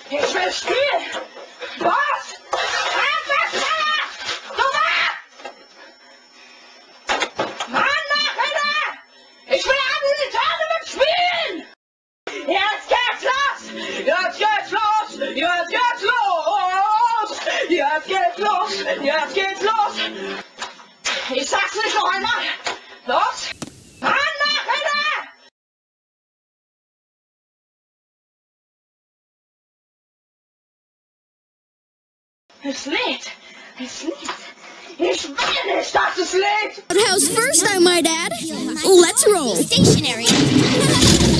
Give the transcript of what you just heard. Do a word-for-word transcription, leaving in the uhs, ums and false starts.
Ich will spielen! Was? Einfach schneller! Du mach! Mann, mach wieder! Ich will an die Tage mit spielen! Jetzt geht's los! Jetzt geht's los! Jetzt geht's los! Jetzt geht's los! Jetzt geht's los! Ich sag's nicht noch einmal! Los! Mann, mach wieder! Es lädt! Es lädt! Ich will nicht, dass es lädt! House first, I might add. Let's roll. Stationary.